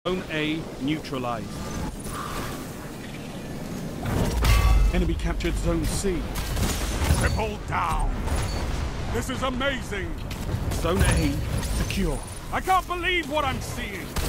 Zone A neutralized. Enemy captured Zone C. Triple down! This is amazing! Zone A secure. I can't believe what I'm seeing!